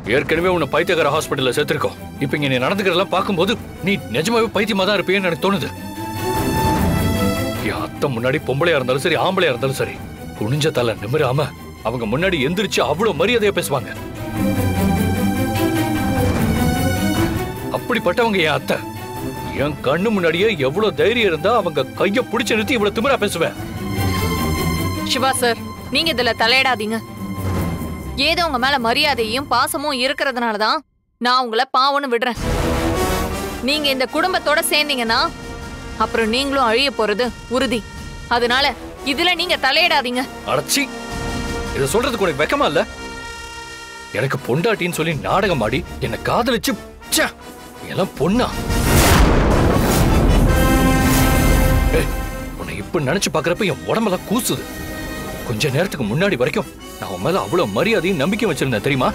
ஏற்கனவே உன்னை பைத்தியக்கார ஹாஸ்பிட்டல்ல சேர்த்திருக்கோம். இப்ப இங்க நீ நடந்துக்கிறதெல்லாம் பார்க்கும்போது நீ நிஜமாவே பைத்தியமா தான் இருப்பேன்னு எனக்கு தோணுது. என் அத்தை முன்னாடி பொம்பளையா இருந்தாலும் சரி ஆம்பளையா இருந்தாலும் சரி குனிஞ்ச தலை நிமிராம அவங்க முன்னாடி எந்திரிச்சு அவ்வளவு மரியாதையா பேசுவாங்க. அப்படிப்பட்டவங்க என் அத்தை. என் கண்ணு முன்னாடியே எவ்வளவு தைரியம் இருந்தா அவங்க கைய பிடிச்சு நிறுத்தி இவ்வளவு திமிரா பேசுவேன். சிவா சார், நீங்க இதுல தலையிடாதீங்க. ஏதோ உங்க மேல மரியாதையும் பாசமும் இருக்கிறதுனாலதான் நான் உங்களை பாவம்னு விடுறேன். நீங்க இந்த குடும்பத்தோட சேர்ந்தீங்கன்னா அப்புறம் நீங்களும் அழிய போறது உறுதி. அதனால இதுல நீங்க தலையிடாதீங்க. அடச்சி, இத சொல்றதுக்கு உனக்கு வெக்கமா இல்ல? எனக்கு பொண்டாட்டின்னு சொல்லி நாடகம் ஆடி என்ன காதலிச்சு எல்லாம் பொண்ணா? உன்னை இப்ப நினைச்சு பாக்குறப்ப என் உடம்பெல்லாம் கூசுது. கொஞ்ச நேரத்துக்கு முன்னாடி வரைக்கும் நான் உன் மேல அவ்வளவு மரியாதையும் நம்பிக்கை வச்சிருந்தேன் தெரியுமா?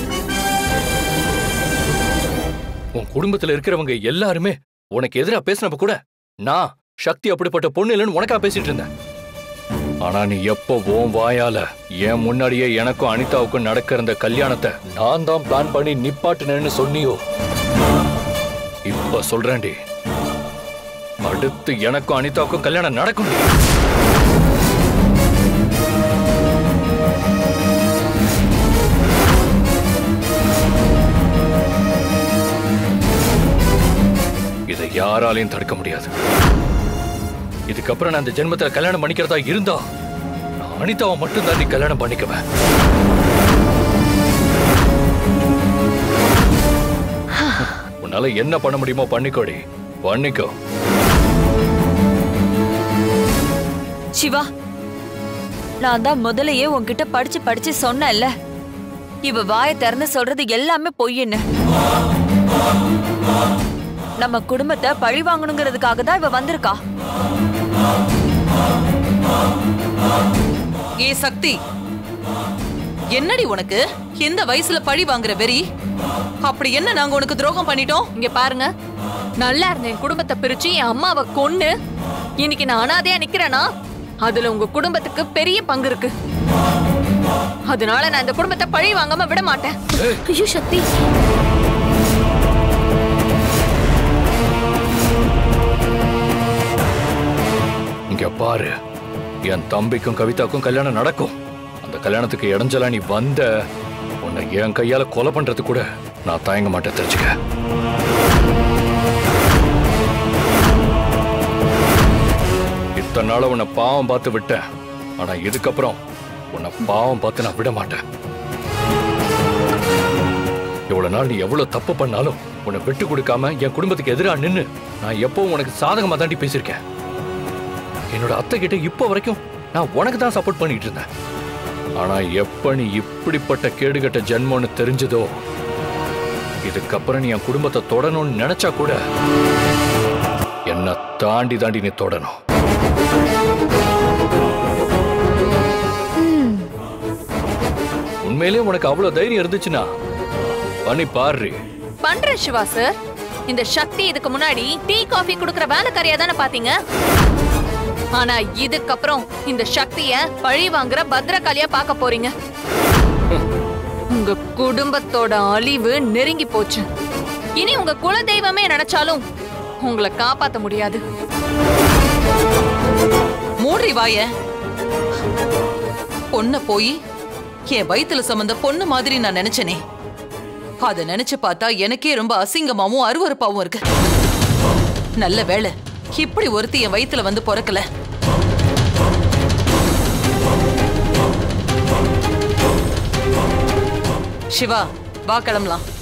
உன் குடும்பத்துல இருக்கிறவங்க எல்லாருமே உனக்கு எதிராக பேசினப்ப கூட நான் சக்தி அப்படிப்பட்ட பொண்ணு இல்லைன்னு உனக்கா பேசிட்டு இருந்தேன். ஆனா நீ எப்போ உன் வாயால என் முன்னாடியே எனக்கும் அனிதாவுக்கும் நடக்கிற இந்த கல்யாணத்தை நான் தான் பிளான் பண்ணி நிப்பாட்டினேன்னு சொன்னியோ, இப்ப சொல்றேன்டி, அடுத்து எனக்கும் அனிதாவுக்கும் கல்யாணம் நடக்கும். இதை யாராலையும் தடுக்க முடியாது. இதுக்கப்புறம் நான் இந்த ஜென்மத்துல கல்யாணம் பண்ணிக்கிறதா இருந்தா நான் அனிதாவை மட்டும்தான் நீ கல்யாணம் பண்ணிக்குவேன். உன்னால என்ன பண்ண முடியுமோ பண்ணிக்கோடி, பண்ணிக்கோ. சிவா, நான் தான் முதலையே உன்கிட்ட படிச்சு படிச்சு சொன்னேன்ல, இவ வாயை திறந்து சொல்றது எல்லாமே பொய்ன்னு. நம்ம குடும்பத்தை பழி வாங்கணுங்கிறதுக்காக தான் இவ வந்திருக்கா. ஏ சக்தி, என்னடி உனக்கு எந்த வயசுல பழி வாங்குற வெறி? அப்படி என்ன நாங்க உனக்கு துரோகம் பண்ணிட்டோம்? இங்க பாருங்க, நல்லா இருந்த என் குடும்பத்தை பிரிச்சு என் அம்மாவை கொன்னு இன்னைக்கு நான் அனாதையா நிக்கிறேனா, அதுல உங்க குடும்பத்துக்கு பெரிய பங்கு இருக்கு. அதனால நான் இந்த குடும்பத்தை பழி வாங்காம விட மாட்டேன். ஐயோ சக்தி, இங்க பாரு, என் தம்பிக்கும் கவிதாக்கும் கல்யாணம் நடக்கும். அந்த கல்யாணத்துக்கு இடைஞ்சலா நீ வந்த உன்னை என் கையால கொலை பண்றது கூட நான் தயங்க மாட்டேன், தெரிஞ்சுக்க. இத்தனை நாள உன்னை பாவம் பார்த்து விட்டேன். ஆனா இதுக்கப்புறம் உன்னை பாவம் பார்த்து நான் விட மாட்டேன். இவ்வளவு நாள் நீ எவ்வளவு தப்பு பண்ணாலும் உன்னை விட்டு கொடுக்காம என் குடும்பத்துக்கு எதிராக நின்னு நான் எப்பவும் உனக்கு சாதகமா தாண்டி பேசியிருக்கேன். என்னோட அத்தை கிட்ட இப்ப வரைக்கும் நான் உனக்கு தான் சப்போர்ட் பண்ணிட்டு இருந்தேன். ஆனா எப்ப நீ இப்படிப்பட்ட கேடுகட்ட ஜென்மம்னு தெரிஞ்சதோ, இதுக்கப்புறம் நீ என் குடும்பத்தை தொடணும்னு நினைச்சா கூட என்ன தாண்டி தாண்டி நீ தொடணும். உண்மையிலே உனக்கு அவ்வளவு தைரியம் இருந்துச்சுன்னா பண்ணி பாரு. பண்றேன் சிவா சார். இந்த சக்தி இதுக்கு முன்னாடி டீ காஃபி குடுக்கற வேலைக்காரியா தானே பாத்தீங்க. ஆனா இதுக்கப்புறம் இந்த சக்திய பழி வாங்குற பத்ரகாளியா பார்க்க போறீங்க. உங்க குடும்பத்தோட அழிவு நெருங்கி போச்சு. இனி உங்க குல தெய்வமே நினைச்சாலும் உங்களை காப்பாத்த முடியாது. மூடி வாய. பொண்ண போய் என் வயித்துல சம்பந்த பொண்ணு மாதிரி நான் நினைச்சனே, அத நினைச்சு பார்த்தா எனக்கே ரொம்ப அசிங்கமாவும் அருவருப்பாவும் இருக்கு. நல்ல வேளை இப்படி ஒருத்தி என் வயித்துல வந்து பொறக்கல. சிவா, வா கிளம்பலாம்.